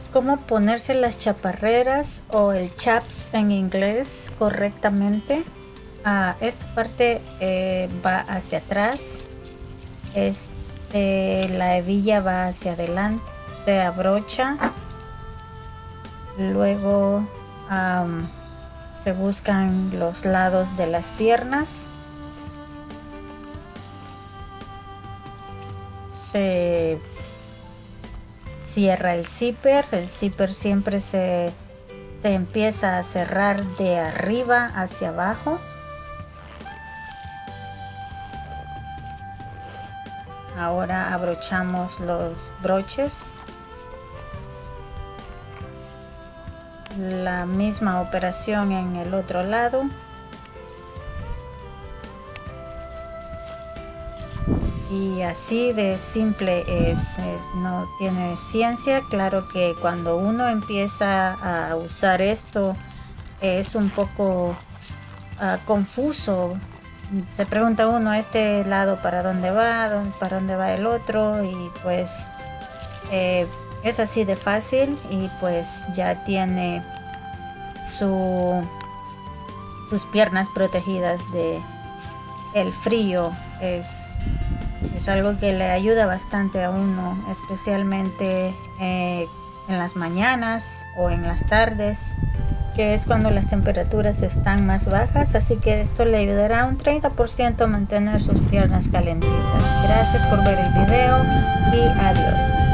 cómo ponerse las chaparreras o el chaps en inglés correctamente. Esta parte va hacia atrás, la hebilla va hacia adelante, se abrocha, luego se buscan los lados de las piernas, se cierra el zipper siempre se empieza a cerrar de arriba hacia abajo. Ahora abrochamos los broches. La misma operación en el otro lado. Y así de simple no tiene ciencia. Claro que cuando uno empieza a usar esto es un poco confuso. Se pregunta uno, este lado para dónde va el otro, y pues es así de fácil, y pues ya tiene sus piernas protegidas de el frío. Es algo que le ayuda bastante a uno, especialmente en las mañanas o en las tardes, que es cuando las temperaturas están más bajas, así que esto le ayudará un 30% a mantener sus piernas calentitas. Gracias por ver el video y adiós.